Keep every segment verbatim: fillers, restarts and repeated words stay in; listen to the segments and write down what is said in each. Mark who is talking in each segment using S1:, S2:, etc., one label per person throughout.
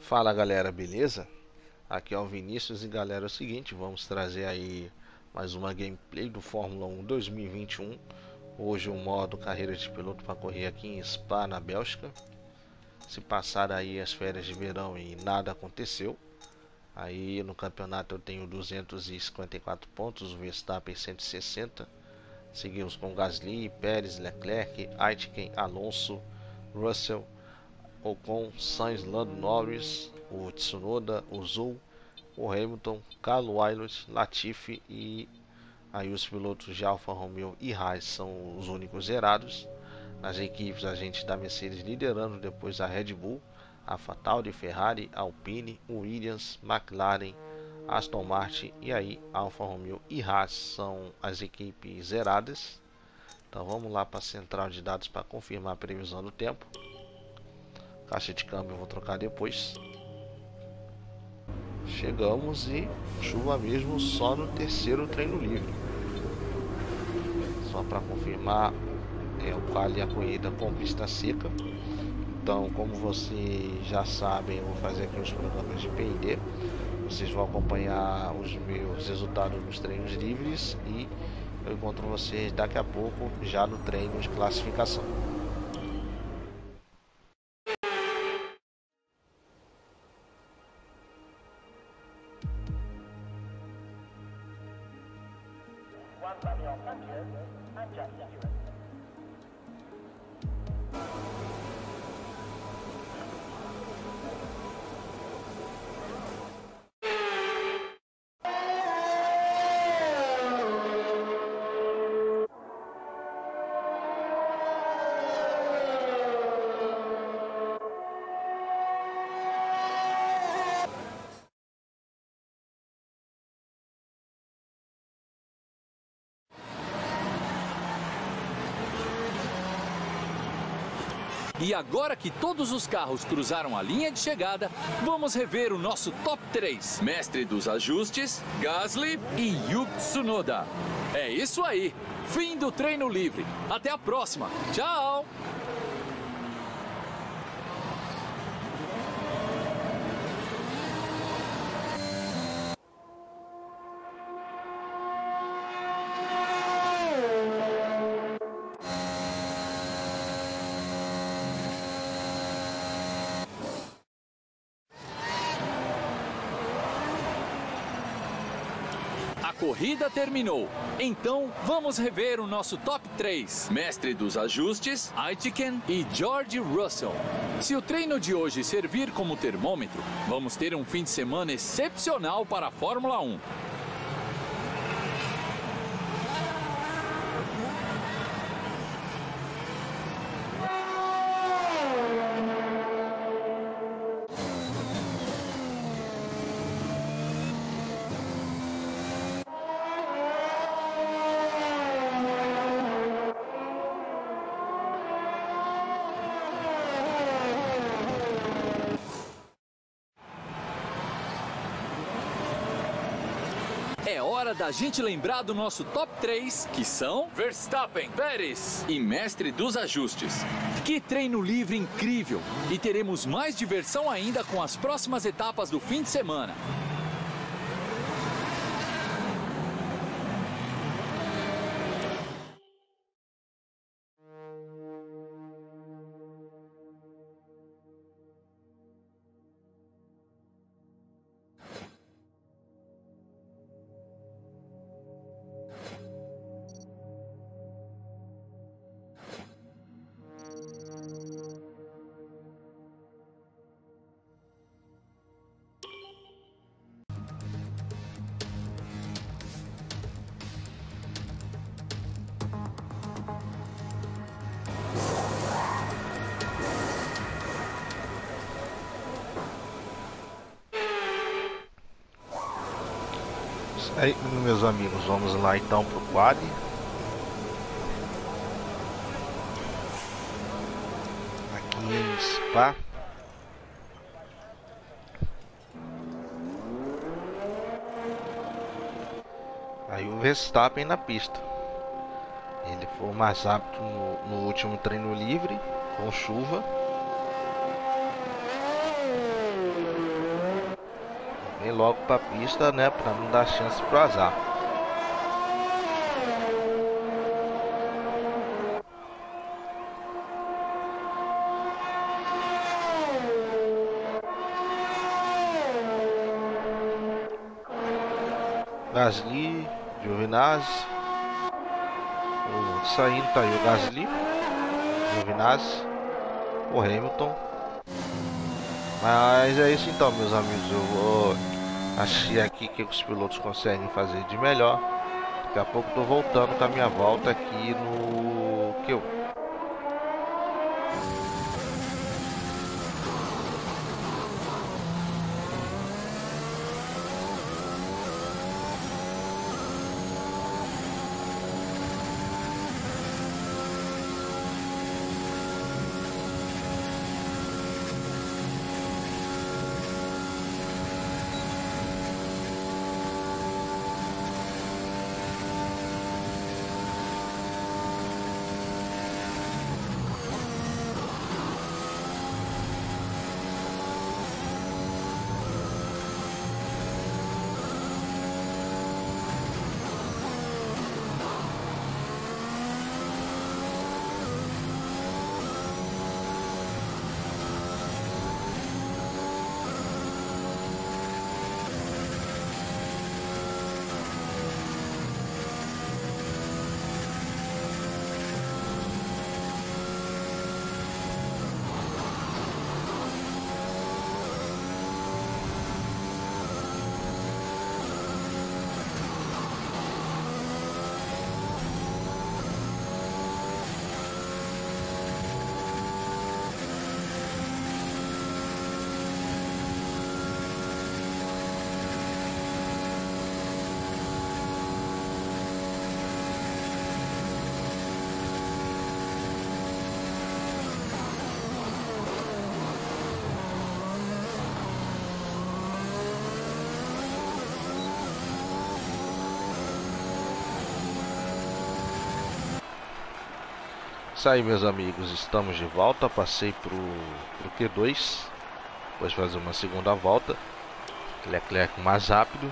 S1: Fala galera, beleza? Aqui é o Vinícius e galera, é o seguinte, vamos trazer aí mais uma gameplay do Fórmula um dois mil e vinte e um. Hoje o modo carreira de piloto para correr aqui em Spa, na Bélgica. Se passar aí as férias de verão e nada aconteceu, aí no campeonato eu tenho duzentos e cinquenta e quatro pontos, o Verstappen cento e sessenta. Seguimos com Gasly, Pérez, Leclerc, Aitken, Alonso, Russell, Ocon, Sainz, Lando Norris, o Tsunoda, o Zhou, o Hamilton, Carlos Sainz, Latifi e aí os pilotos de Alfa Romeo e Haas são os únicos zerados. Nas equipes a gente da Mercedes liderando, depois a Red Bull, a AlphaTauri, Ferrari, Alpine, Williams, McLaren, Aston Martin e aí Alfa Romeo e Haas são as equipes zeradas. Então vamos lá para a central de dados para confirmar a previsão do tempo. Caixa de câmbio eu vou trocar depois. Chegamos e chuva mesmo só no terceiro treino livre. Só para confirmar, é o quali a corrida com pista seca. Então, como vocês já sabem, eu vou fazer aqui os programas de P I D. Vocês vão acompanhar os meus resultados nos treinos livres e eu encontro vocês daqui a pouco já no treino de classificação.
S2: E agora que todos os carros cruzaram a linha de chegada, vamos rever o nosso top três. Mestre dos ajustes, Gasly e Yuki Tsunoda. É isso aí. Fim do treino livre. Até a próxima. Tchau! A corrida terminou, então vamos rever o nosso top três. Mestre dos ajustes, Aitken e George Russell. Se o treino de hoje servir como termômetro, vamos ter um fim de semana excepcional para a Fórmula um. É hora da gente lembrar do nosso top três, que são Verstappen, Pérez e Mestre dos Ajustes. Que treino livre incrível! E teremos mais diversão ainda com as próximas etapas do fim de semana.
S1: Aí, meus amigos, vamos lá então pro quali. Aqui em Spa. Aí o Verstappen na pista. Ele foi o mais rápido no, no último treino livre, com chuva. saem logo para a pista, né, para não dar chance pro azar. Gasly, Giovinazzi, o saindo tá aí o Gasly, Giovinazzi, o Hamilton. Mas é isso então, meus amigos, eu vou achei aqui que os pilotos conseguem fazer de melhor. Daqui a pouco tô voltando com a minha volta aqui no Q um. Isso aí, meus amigos, estamos de volta. Passei pro, pro Q dois, depois fazer uma segunda volta. Leclerc mais rápido.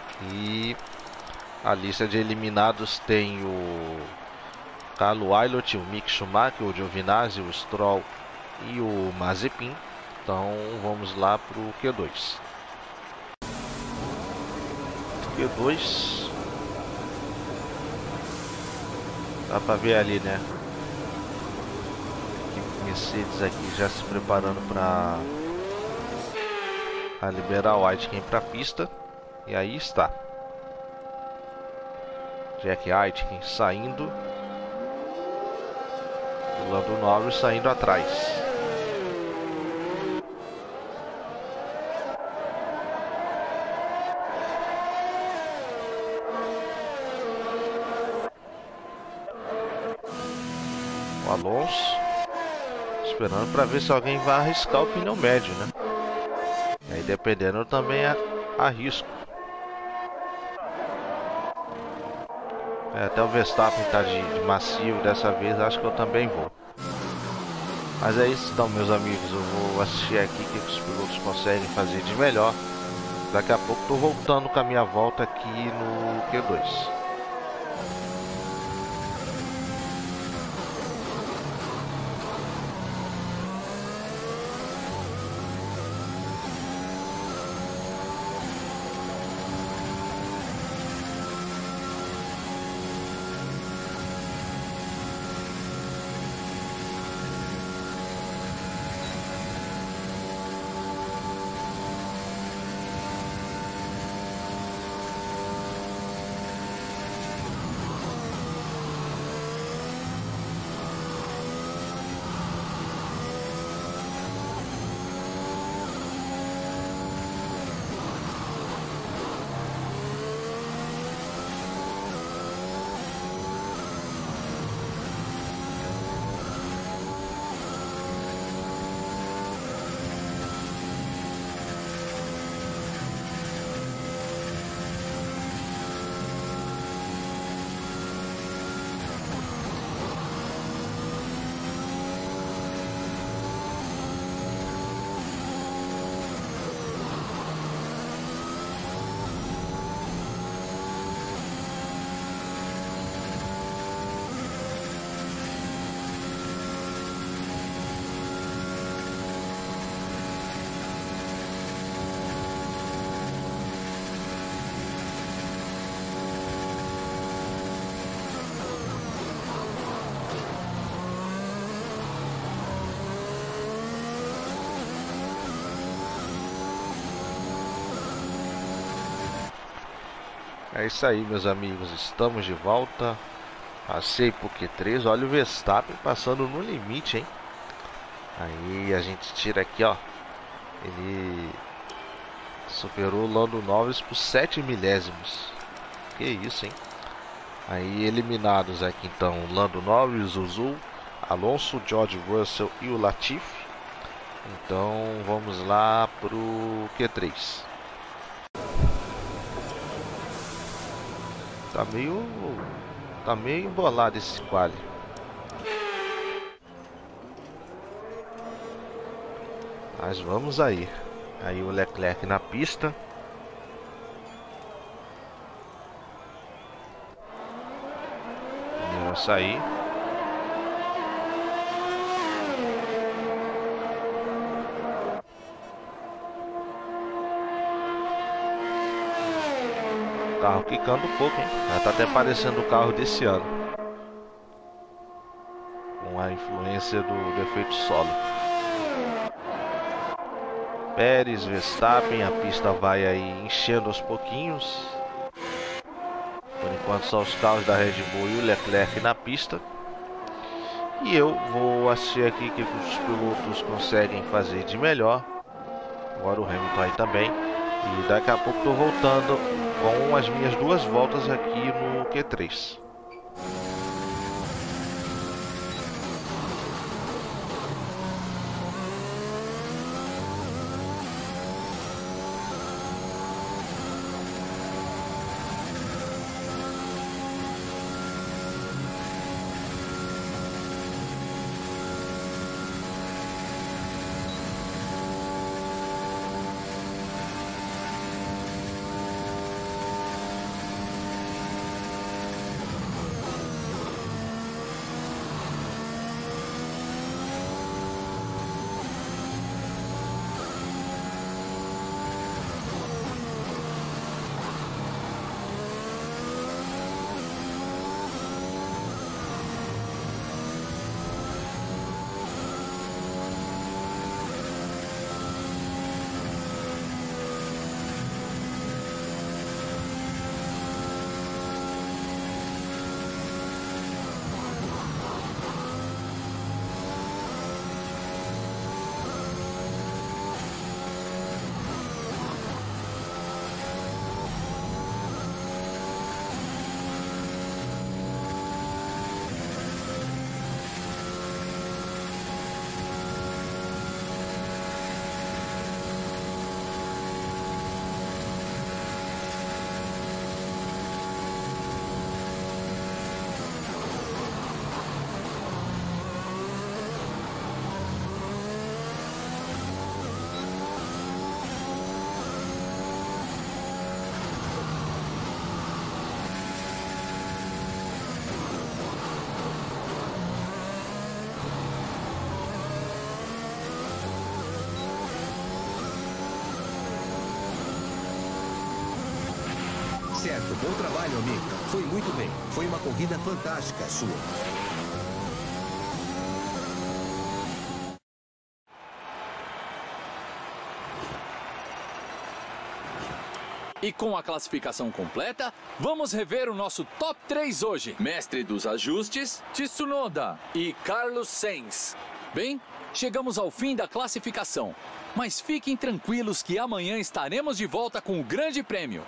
S1: E a lista de eliminados tem o Carlo Ailot, o Mick Schumacher, o Giovinazzi, o Stroll e o Mazepin. Então vamos lá pro Q dois. Q dois. Dá pra ver ali, né? Mercedes aqui já se preparando para liberar o Aitken para a pista. E aí está Jack Aitken saindo, o Lando Norris saindo atrás. O Alonso esperando para ver se alguém vai arriscar o pneu médio, né? E aí, dependendo, eu também arrisco. É, até o Verstappen tá de, de macio dessa vez, acho que eu também vou. Mas é isso então, meus amigos, eu vou assistir aqui o que os pilotos conseguem fazer de melhor. Daqui a pouco tô voltando com a minha volta aqui no Q dois. É isso aí, meus amigos, estamos de volta. Passei por Q três, olha o Verstappen passando no limite, hein? Aí a gente tira aqui, ó. Ele superou o Lando Norris por sete milésimos. Que isso, hein? Aí eliminados aqui então Lando Norris, o Zul, Alonso, George Russell e o Latifi. Então vamos lá pro Q três. Tá meio Tá meio embolado esse quali. Mas vamos aí. Aí o Leclerc na pista. Primeiro a sair. O carro quicando um pouco, hein? Já tá até parecendo o carro desse ano. Com a influência do, do efeito solo. Pérez, Verstappen, a pista vai aí enchendo aos pouquinhos. Por enquanto só os carros da Red Bull e o Leclerc na pista. E eu vou assistir aqui o que os pilotos conseguem fazer de melhor. Agora o Hamilton aí também. E daqui a pouco estou voltando com as minhas duas voltas aqui no Q três.
S3: Certo, bom trabalho, amigo. Foi muito bem. Foi uma corrida fantástica a sua.
S2: E com a classificação completa, vamos rever o nosso top três hoje. Mestre dos ajustes, Tsunoda e Carlos Sainz. Bem, chegamos ao fim da classificação. Mas fiquem tranquilos que amanhã estaremos de volta com o Grande Prêmio.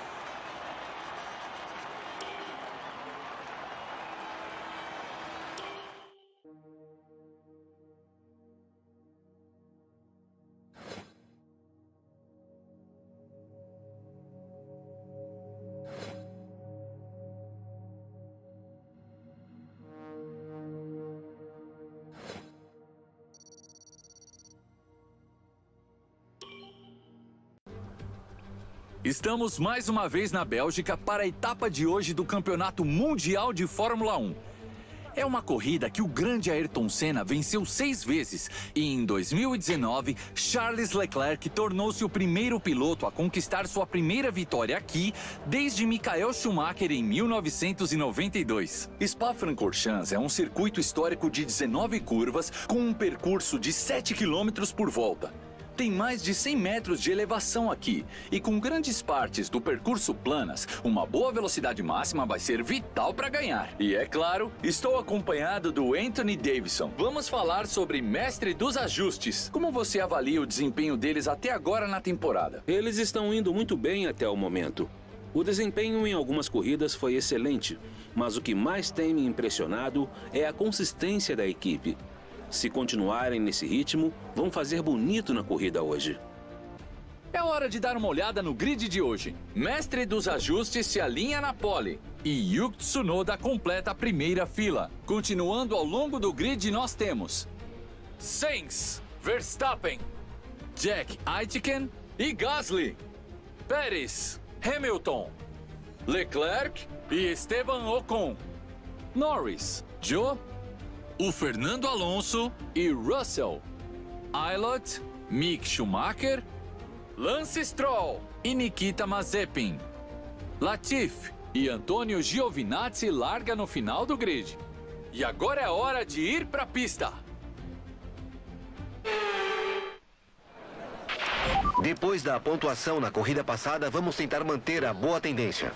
S2: Estamos mais uma vez na Bélgica para a etapa de hoje do Campeonato Mundial de Fórmula um. É uma corrida que o grande Ayrton Senna venceu seis vezes e em dois mil e dezenove, Charles Leclerc tornou-se o primeiro piloto a conquistar sua primeira vitória aqui desde Michael Schumacher em mil novecentos e noventa e dois. Spa-Francorchamps é um circuito histórico de dezenove curvas com um percurso de sete quilômetros por volta. Tem mais de cem metros de elevação aqui, e com grandes partes do percurso planas, uma boa velocidade máxima vai ser vital para ganhar. E é claro, estou acompanhado do Anthony Davidson. Vamos falar sobre Mestre dos Ajustes. Como você avalia o desempenho deles até agora na temporada?
S4: Eles estão indo muito bem até o momento. O desempenho em algumas corridas foi excelente, mas o que mais tem me impressionado é a consistência da equipe. Se continuarem nesse ritmo, vão fazer bonito na corrida hoje.
S2: É hora de dar uma olhada no grid de hoje. Mestre dos Ajustes se alinha na pole e Yuki Tsunoda completa a primeira fila. Continuando ao longo do grid, nós temos Sainz, Verstappen, Jack Aitken e Gasly, Pérez, Hamilton, Leclerc e Esteban Ocon, Norris, Joe, o Fernando Alonso e Russell, Aylot, Mick Schumacher, Lance Stroll e Nikita Mazepin, Latifi e Antônio Giovinazzi larga no final do grid. E agora é hora de ir para a pista.
S3: Depois da pontuação na corrida passada, vamos tentar manter a boa tendência.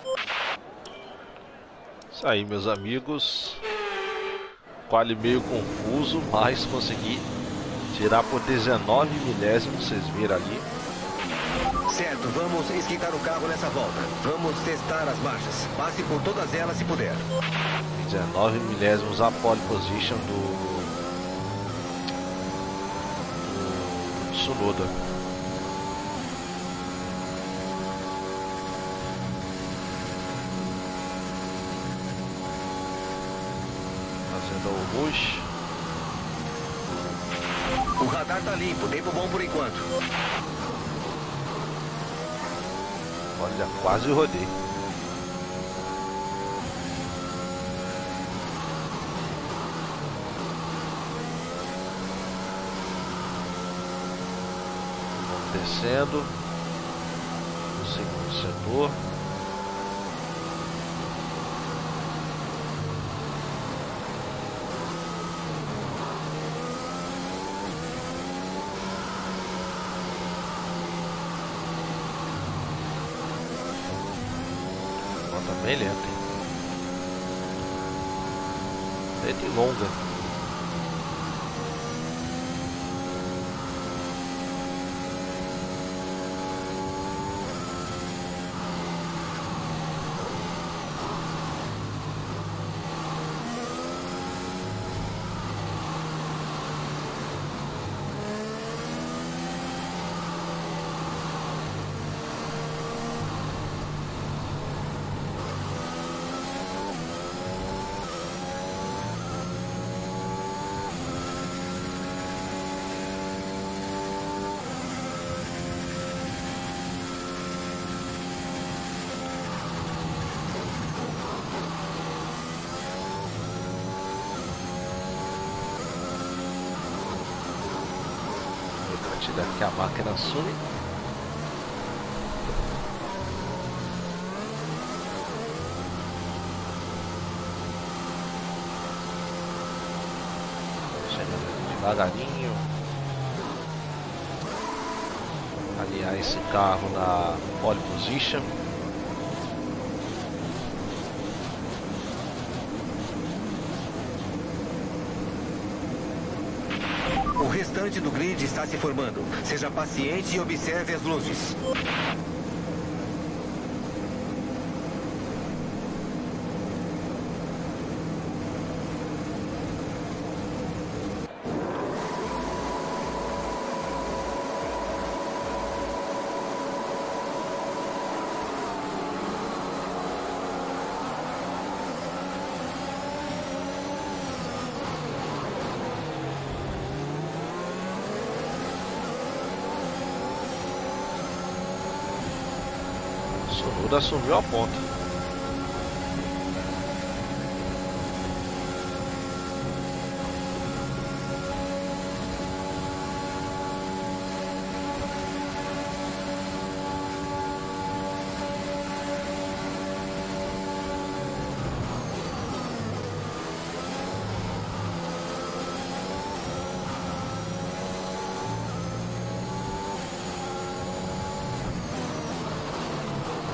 S1: Isso aí, meus amigos. Quali meio confuso, mas consegui tirar por dezenove milésimos, vocês viram ali.
S3: Certo, vamos esquentar o carro nessa volta. Vamos testar as marchas. Passe por todas elas se puder.
S1: dezenove milésimos a pole position do, do Tsunoda. Fazendo o rush.
S3: O radar tá limpo, tempo bom por enquanto.
S1: Olha, quase rodei. Vamos descendo no segundo setor. Bem lenta, hein? Lenta e longa. Que a máquina some. Chegando devagarinho. Alinhar esse carro na pole position.
S3: O restante do grid está se formando. Seja paciente e observe as luzes.
S1: Tsunoda assumiu a ponta.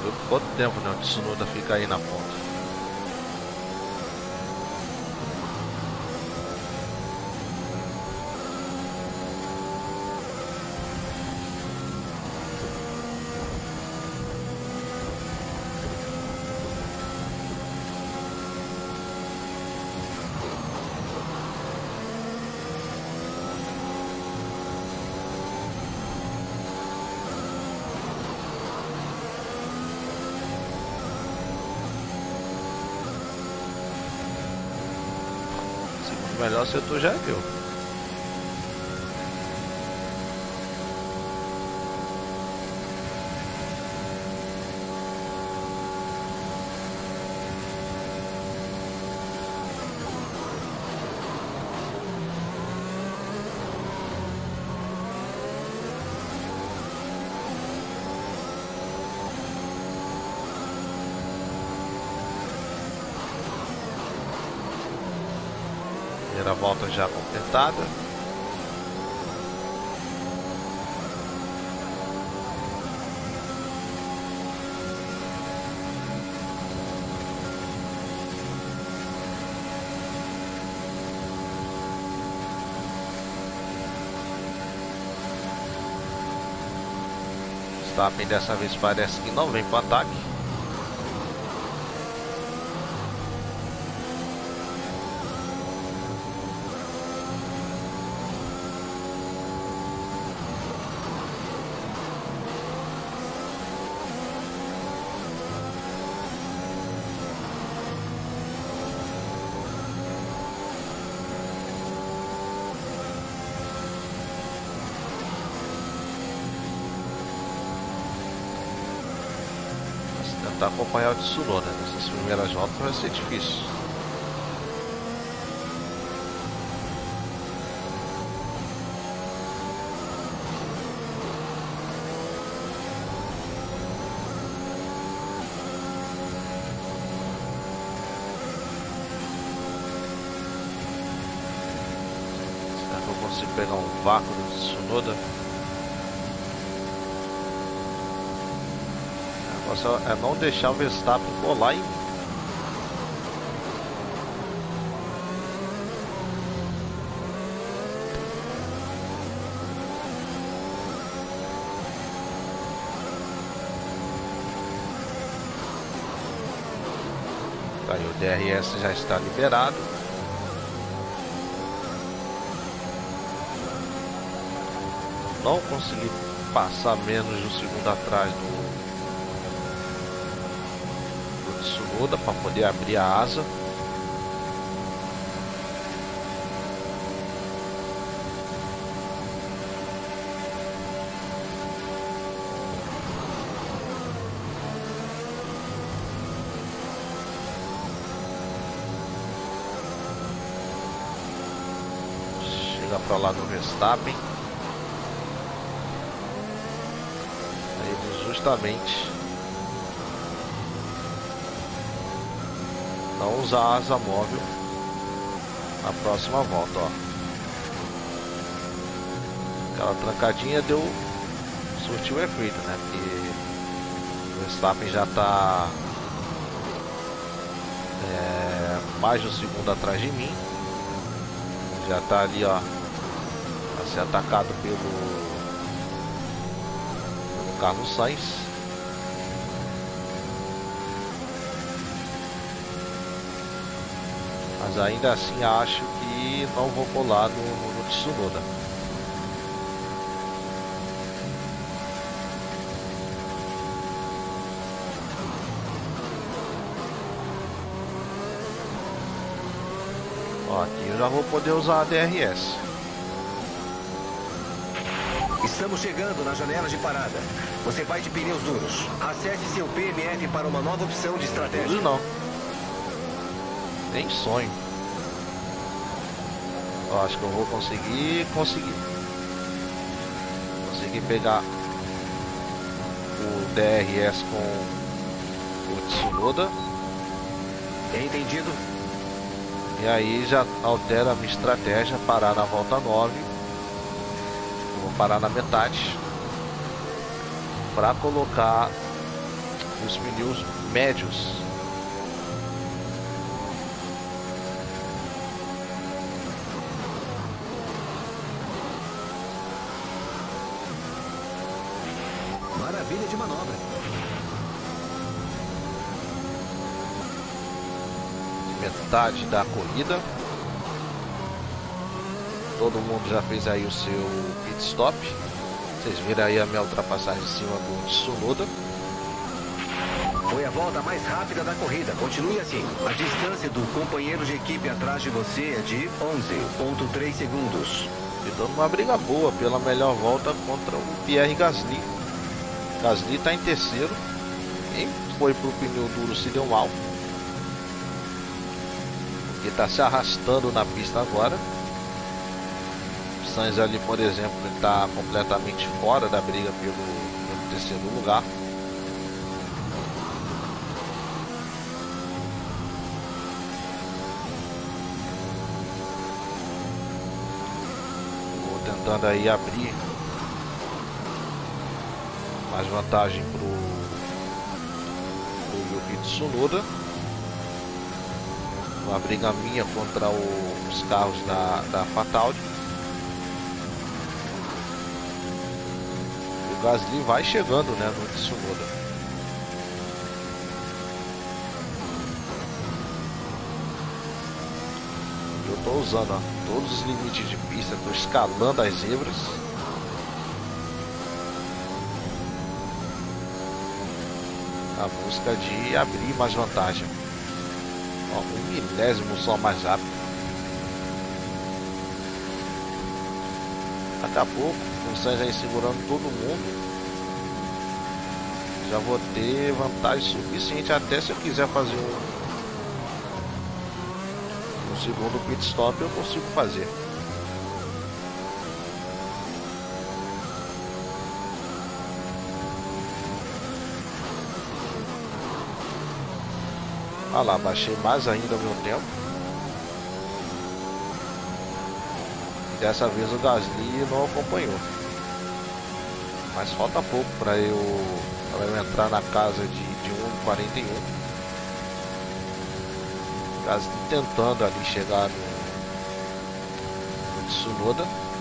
S1: ver quanto tempo, né, o Tsunoda fica aí na ponta. O melhor setor já viu. Primeira volta já completada. Verstappen dessa vez parece que não vem para o ataque. Tentar acompanhar o Tsunoda nessas primeiras voltas vai ser difícil. Será que eu consigo pegar um vácuo do Tsunoda? É não deixar o Verstappen colar em mim. Aí o D R S já está liberado. Não consegui passar menos de um segundo atrás do Tsunoda para poder abrir a asa. Chega para lá do Verstappen. Ele justamente não usar a asa móvel na próxima volta, ó. Aquela trancadinha deu, surtiu efeito, né? Porque o Verstappen já está é, mais de um segundo atrás de mim, já está ali, ó, a ser atacado pelo, pelo Carlos Sainz. Mas ainda assim acho que não vou colar no, no Tsunoda. Ó, aqui eu já vou poder usar a D R S.
S3: Estamos chegando na janela de parada. Você vai de pneus duros. Acesse seu P M F para uma nova opção de estratégia.
S1: Duros não. Nem sonho. Ó, acho que eu vou conseguir, conseguir. Conseguir pegar o D R S com o Tsunoda.
S3: Entendido?
S1: E aí já altera a minha estratégia, parar na volta nove. Eu vou parar na metade para colocar os pneus médios.
S3: Maravilha de manobra.
S1: Metade da corrida. Todo mundo já fez aí o seu pit stop. Vocês viram aí a minha ultrapassagem em cima do Tsunoda.
S3: Foi a volta mais rápida da corrida. Continue assim. A distância do companheiro de equipe atrás de você é de onze ponto três segundos.
S1: E dando uma briga boa pela melhor volta contra o Pierre Gasly. Gasly está em terceiro. Quem foi pro pneu duro se deu mal. Porque está se arrastando na pista agora. Sainz ali, por exemplo, está completamente fora da briga pelo, pelo terceiro lugar. Vou tentando aí abrir mais vantagem pro, pro Yuki Tsunoda. Uma briga minha contra o, os carros da, da Fataldi. O Gasly vai chegando, né, no Tsunoda. Eu tô usando, ó, todos os limites de pista, tô escalando as zebras. A busca de abrir mais vantagem. Ó, um milésimo só mais rápido. Daqui a pouco, com o Sainz aí segurando todo mundo, já vou ter vantagem suficiente até se eu quiser fazer um, um segundo pit stop, eu consigo fazer. Olha lá, baixei mais ainda o meu tempo. Dessa vez o Gasly não acompanhou. Mas falta pouco para eu, pra eu entrar na casa de, de um quarenta e um. Gasly tentando ali chegar no, no Tsunoda.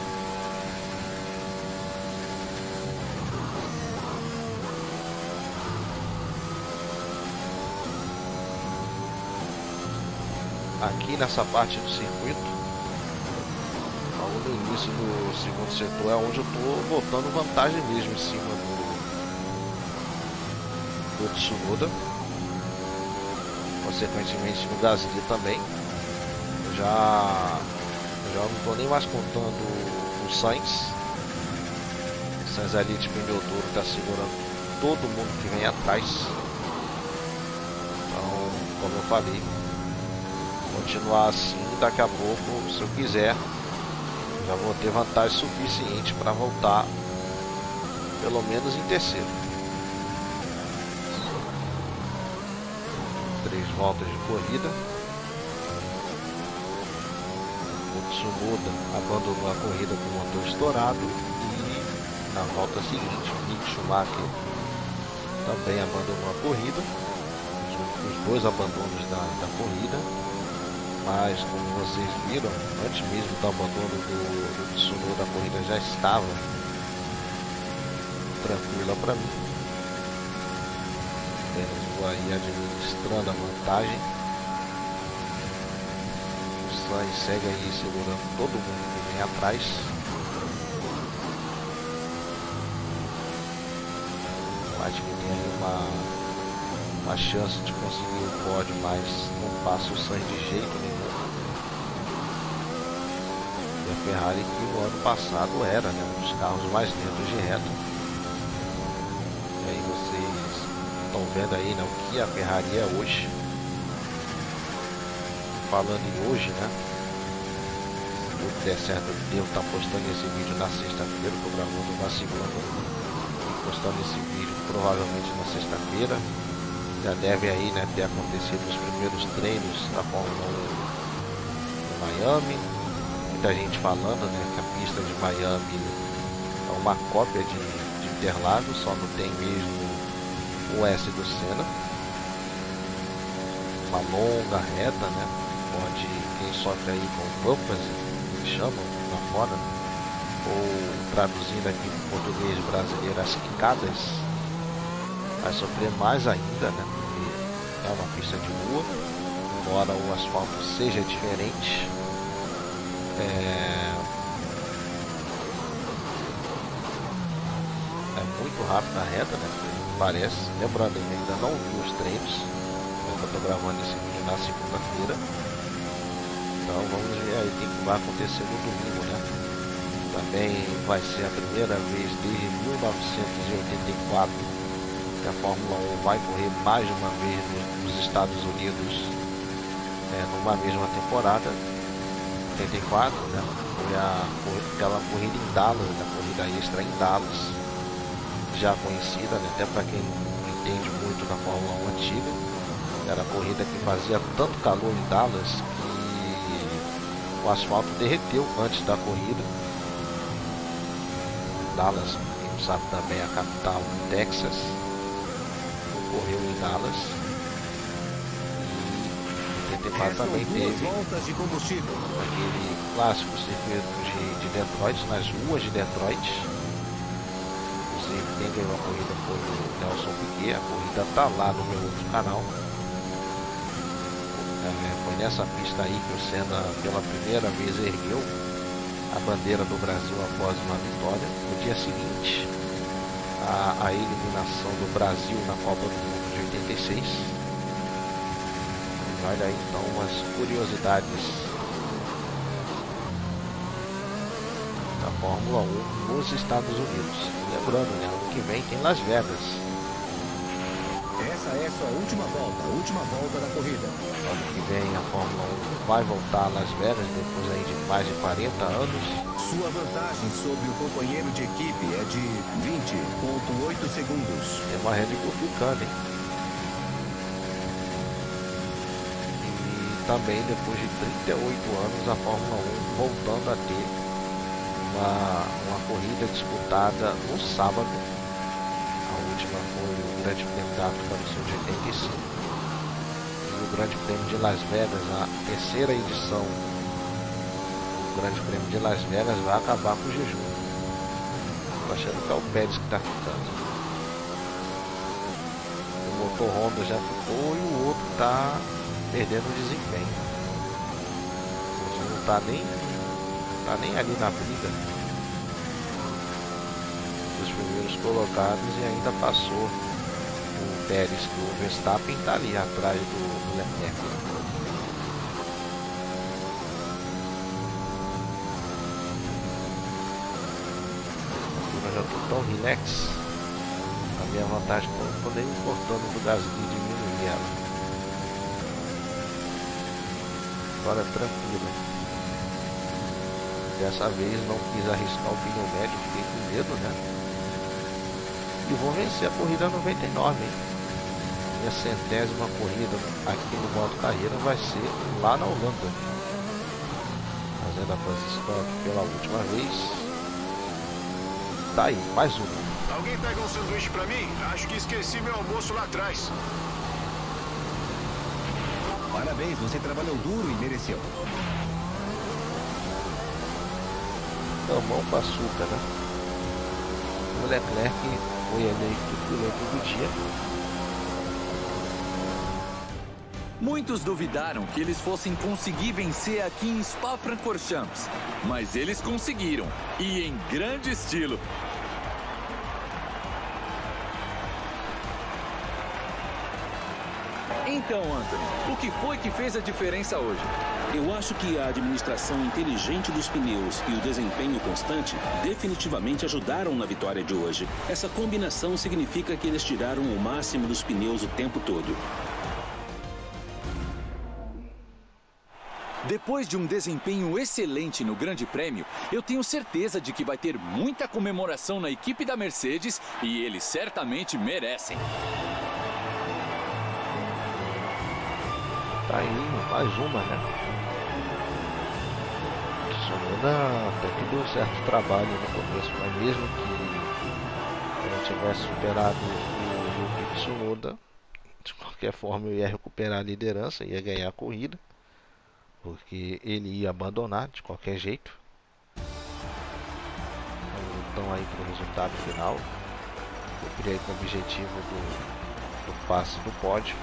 S1: Aqui nessa parte do circuito, no início do segundo setor, é onde eu estou botando vantagem mesmo em cima do, do Tsunoda, consequentemente no Gasly também. Eu já, eu já não estou nem mais contando o Sainz. O Sainz ali de pneu duro está segurando todo mundo que vem atrás. Então, como eu falei, continuar assim, daqui a pouco, se eu quiser, já vou ter vantagem suficiente para voltar pelo menos em terceiro. Três voltas de corrida. O Tsunoda abandonou a corrida com o motor estourado e na volta seguinte o Mick Schumacher também abandonou a corrida. Os, os dois abandonos da, da corrida. Mas como vocês viram, antes mesmo do abandono do, do Tsunoda, a corrida já estava tranquila para mim. Apenas vou aí administrando a vantagem. O Sainz segue aí segurando todo mundo que vem atrás. Eu acho que tem aí uma, uma chance de conseguir o pódio, mas não passa o Sainz de jeito nenhum. E a Ferrari, que no ano passado era, né, um dos carros mais lentos de reta. E aí vocês estão vendo aí, né, o que a Ferrari é hoje. Falando em hoje, né, se tudo der certo, eu devo estar postando esse vídeo na sexta-feira. Estou gravando na segunda e postando esse vídeo provavelmente na sexta-feira. Já deve aí, né, ter acontecido os primeiros treinos da Fórmula um em Miami. Muita gente falando, né, que a pista de Miami é uma cópia de, de Interlagos, só não tem mesmo o o S do Senna. Uma longa reta, né? Onde quem sofre aí com pampas, que chamam lá fora, ou traduzindo aqui para o português brasileiro, as quicadas, vai sofrer mais ainda, né? Porque é uma pista de rua, embora o asfalto seja diferente. É... é muito rápido a reta, né? Parece. Lembrando, ele ainda não viu os treinos. Eu estou gravando esse vídeo na segunda-feira. Então vamos ver aí o que vai acontecer no domingo, né? Também vai ser a primeira vez desde mil novecentos e oitenta e quatro que a Fórmula um vai correr mais uma vez nos Estados Unidos, é, numa mesma temporada. oitenta e quatro, né? Foi a, aquela corrida em Dallas, a corrida extra em Dallas, já conhecida, né? Até para quem não entende muito da Fórmula um antiga. Era a corrida que fazia tanto calor em Dallas que o asfalto derreteu antes da corrida. Dallas, quem não sabe também, é a capital do Texas. Ocorreu em Dallas. E oitenta e quatro também teve
S3: voltas de combustível.
S1: aquele clássico circuito de, de Detroit, nas ruas de Detroit. Inclusive quem ganhou a corrida foi o Nelson Piquet. A corrida tá lá no meu outro canal. É, foi nessa pista aí que o Senna pela primeira vez ergueu a bandeira do Brasil após uma vitória. No dia seguinte, a, a eliminação do Brasil na Copa do Mundo de oitenta e seis. Olha aí então umas curiosidades da Fórmula um nos Estados Unidos. Lembrando, né, ano que vem tem Las Vegas.
S3: Essa é a sua última volta, a última volta da corrida.
S1: Ano que vem a Fórmula um vai voltar a Las Vegas depois aí de mais de quarenta anos.
S3: Sua vantagem sobre o companheiro de equipe é de vinte vírgula oito segundos.
S1: Tem uma Red Bull ficando, hein? E também depois de trinta e oito anos a Fórmula um voltando a ter uma, uma corrida disputada no sábado. A última foi o Grande Prêmio da África do Sul de oitenta e cinco. E o Grande Prêmio de Las Vegas, a terceira edição do Grande Prêmio de Las Vegas, vai acabar com o jejum. Tô achando que é o Pérez que está ficando. O motor Honda já ficou e o outro está perdendo desempenho. Ele não está nem, tá nem ali na briga dos primeiros colocados e ainda passou o Pérez, que o Verstappen está ali atrás do, do Leclerc. Eu já estou tão relax, a minha vantagem é poder ir cortando do Gasly e diminuir ela. Agora tranquilo. Dessa vez não quis arriscar o pneu médio, fiquei com medo, né? E vou vencer a corrida noventa e nove, hein? Minha centésima corrida aqui no modo carreira vai ser lá na Holanda. Fazendo a transição aqui pela última vez. Tá aí, mais uma.
S5: Alguém pega um sanduíche pra mim? Acho que esqueci meu almoço lá atrás.
S3: Parabéns, você trabalhou duro e mereceu.
S1: Mão com açúcar, né? O Leclerc foi eleito piloto do dia.
S2: Muitos duvidaram que eles fossem conseguir vencer aqui em Spa-Francorchamps, mas eles conseguiram, e em grande estilo. Então, Anthony, o que foi que fez a diferença hoje?
S4: Eu acho que a administração inteligente dos pneus e o desempenho constante definitivamente ajudaram na vitória de hoje. Essa combinação significa que eles tiraram o máximo dos pneus o tempo todo.
S2: Depois de um desempenho excelente no Grande Prêmio, eu tenho certeza de que vai ter muita comemoração na equipe da Mercedes e eles certamente merecem.
S1: Tá aí, mais uma, né? Tsunoda até que deu certo trabalho no começo, mas mesmo que não tivesse superado o Yuki Tsunoda, de qualquer forma, eu ia recuperar a liderança, ia ganhar a corrida, porque ele ia abandonar de qualquer jeito. Então aí para o resultado final, eu criei com o objetivo do, do passe do pódio.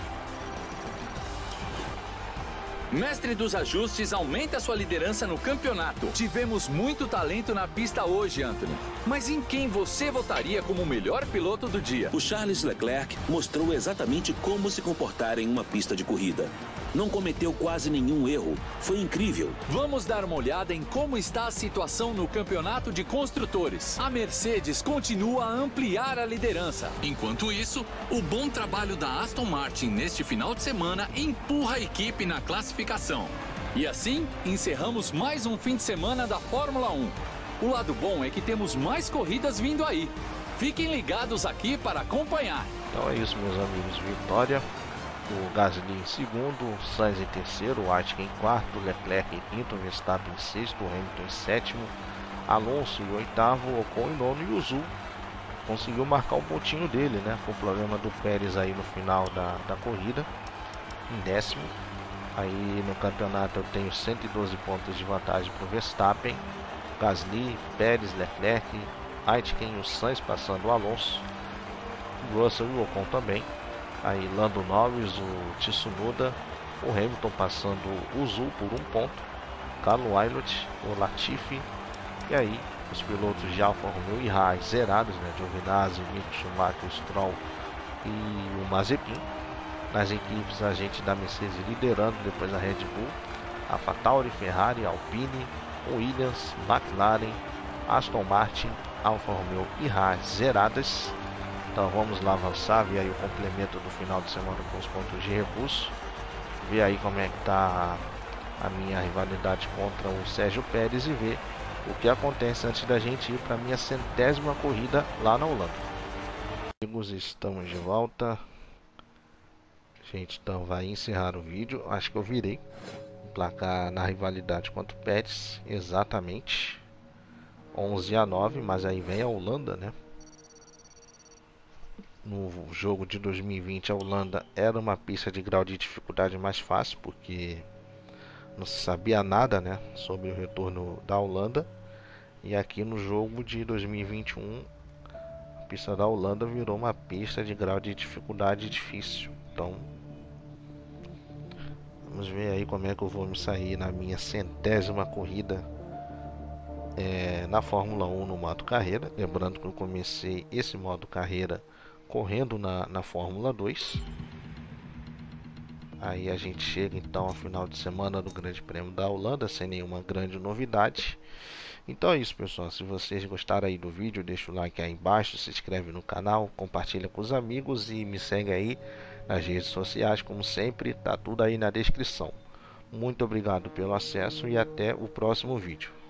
S2: Mestre dos ajustes aumenta sua liderança no campeonato. Tivemos muito talento na pista hoje, Anthony. Mas em quem você votaria como o melhor piloto do dia?
S4: O Charles Leclerc mostrou exatamente como se comportar em uma pista de corrida. Não cometeu quase nenhum erro. Foi incrível.
S2: Vamos dar uma olhada em como está a situação no campeonato de construtores. A Mercedes continua a ampliar a liderança. Enquanto isso, o bom trabalho da Aston Martin neste final de semana empurra a equipe na classificação. E assim, encerramos mais um fim de semana da Fórmula um. O lado bom é que temos mais corridas vindo aí. Fiquem ligados aqui para acompanhar.
S1: Então é isso, meus amigos. Vitória. O Gasly em segundo, Sainz em terceiro, Aitken em quarto, Leclerc em quinto, Verstappen em sexto, Hamilton em sétimo, Alonso em oitavo, Ocon em nono e o Zul conseguiu marcar um pontinho dele, né? Com o problema do Pérez aí no final da, da corrida, em décimo. Aí no campeonato eu tenho cento e doze pontos de vantagem para o Verstappen, Gasly, Pérez, Leclerc, Aitken e o Sainz passando o Alonso, o Russell e o Ocon também. Aí Lando Norris, o Tsunoda, o Hamilton passando o Zul por um ponto, Carlos Wainwright, o Latifi, e aí os pilotos de Alfa Romeo e Haas zerados, né, Giovinazzi, Mick Schumacher, Stroll e o Mazepin. Nas equipes a gente da Mercedes liderando, depois a Red Bull, AlphaTauri, Ferrari, Alpine, Williams, McLaren, Aston Martin, Alfa Romeo e Haas zeradas. Então vamos lá avançar, ver aí o complemento do final de semana com os pontos de repulso. Ver aí como é que está a, a minha rivalidade contra o Sérgio Pérez e ver o que acontece antes da gente ir para a minha centésima corrida lá na Holanda. Amigos, estamos de volta. A gente então vai encerrar o vídeo. Acho que eu virei o placar na rivalidade contra o Pérez, exatamente onze a nove, mas aí vem a Holanda, né? No jogo de dois mil e vinte, a Holanda era uma pista de grau de dificuldade mais fácil, porque não se sabia nada, né, sobre o retorno da Holanda. E aqui no jogo de dois mil e vinte e um, a pista da Holanda virou uma pista de grau de dificuldade difícil. Então, vamos ver aí como é que eu vou me sair na minha centésima corrida é, na Fórmula um no modo carreira. Lembrando que eu comecei esse modo carreira correndo na, na Fórmula dois. Aí a gente chega então ao final de semana do Grande Prêmio da Holanda sem nenhuma grande novidade. Então é isso, pessoal. Se vocês gostaram aí do vídeo, deixa o like aí embaixo, se inscreve no canal, compartilha com os amigos e me segue aí nas redes sociais, como sempre, tá tudo aí na descrição. Muito obrigado pelo acesso e até o próximo vídeo.